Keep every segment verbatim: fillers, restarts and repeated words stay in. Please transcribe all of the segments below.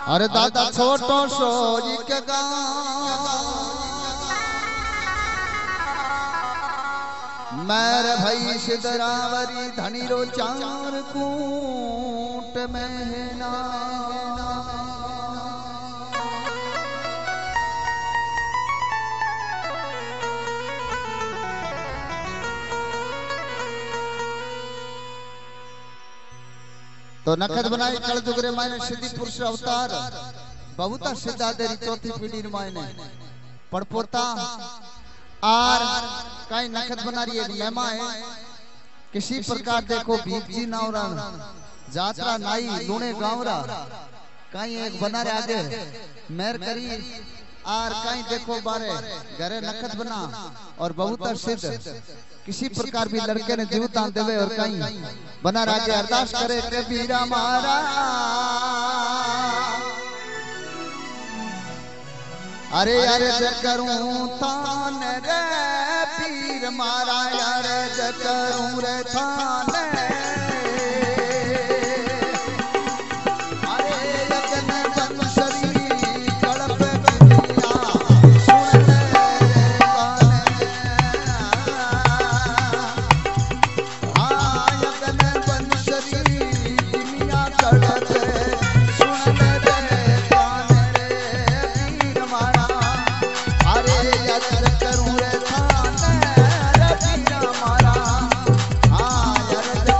अरे दादा छोटो सो एक मेरे भाई सिद्धरावरी धनी रो चार कूट महीना तो नखद बनाई कल जुगरे मायने सिद्धि पुरुष अवतार बहुता सिद्धा देरी चौथी पीढ़ी मायने पड़पोता आर कई नखद बना रही एक महिमा है किसी प्रकार देखो भीपजी नावरा जात्रा नाई लूणे गावरा कई एक बना रहे आगे मेर करी आर कई देखो बारे घरे नखद बना और बहुता सिद्ध किसी प्रकार भी लड़के ने जीवदान देवे और कहीं बना राजे अरदास करे कबीरा मारा अरे अरे करूं थान रे पीर मारा यार करूं रे थान करूं रे थान रे पीर मारा हाँ यार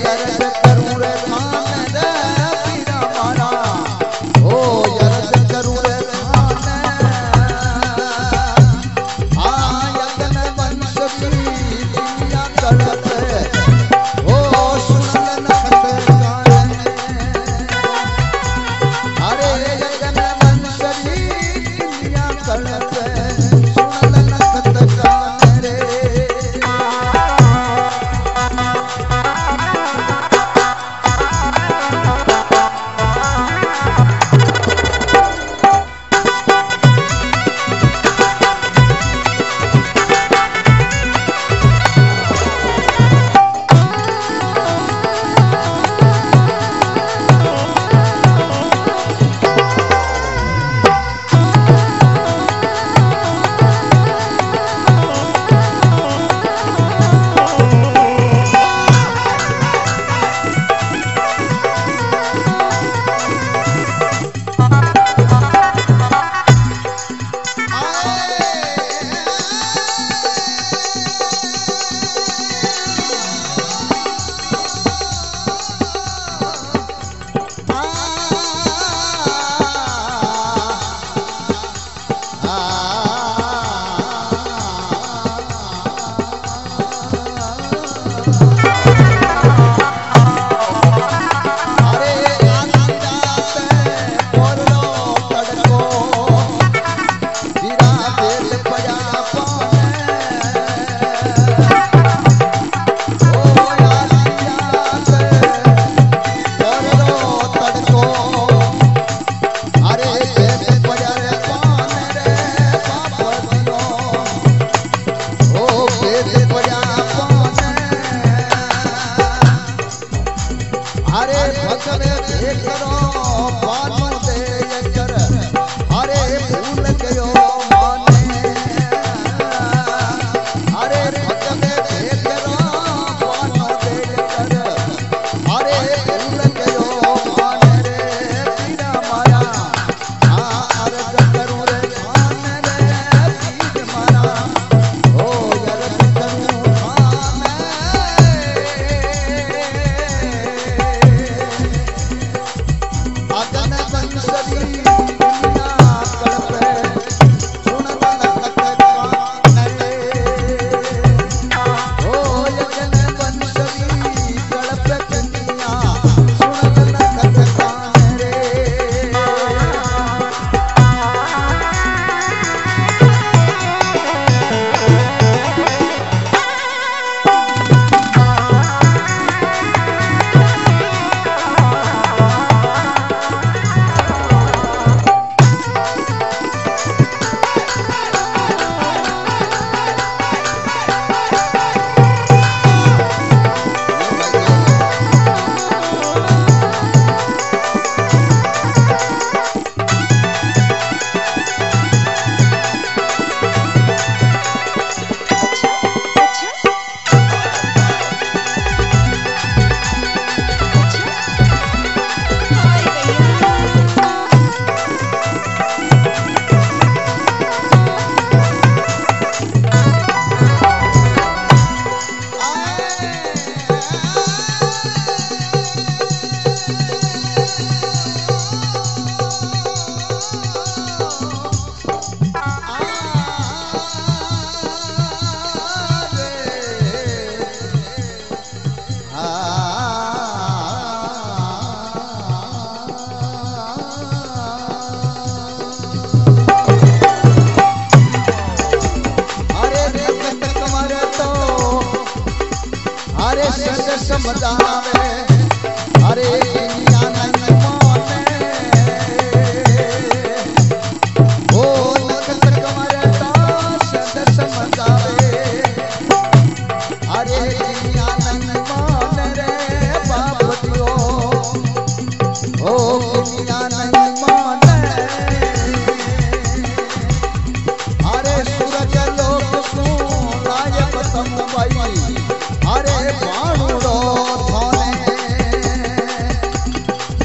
यरज करूं रे खान रे पीरा मारा ओ यरज करूं रे खान आ यगन वंश की दुनिया कड़प ओ सुनल नखत कान अरे यगन वंश की दुनिया कड़प सुनल नखत कान रे अरे भगवे देखरो बानु दे कर अरे भूल गयो माने अरे भगवे देखरो बानु दे कर अरे भूल गयो माने रे पीरा माया आ अर्ज करूं रे खान रे पीर मारा ओ अर्ज करूं खान अगन बंसरी दुनिया कड़प सुनल नखत कान रे ओ अगन बंसरी कड़प दुनिया सुनल नखत कान रे अरे संग समझावे अरे दुनिया नहीं माने ओ नखत कमरे तो संग समझावे अरे दुनिया नहीं माने रे बाप दियो ओ दुनिया नहीं माने अरे सूरज लोक को लायक समवाई अरे बाणुड़ो थाने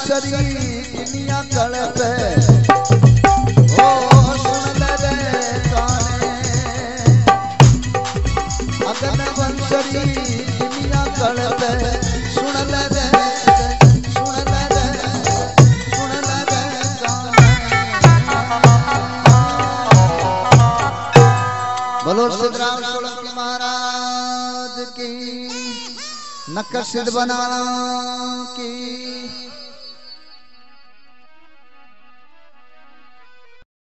वंशरी दुनिया कल पे ओ सुन ले रे काने अगन वंशरी दुनिया कल पे सुन ले रे सुन ले रे सुन ले रे काने बोलो सिद्धराम सोलंकी महाराज की नक्कर सिद्ध बना की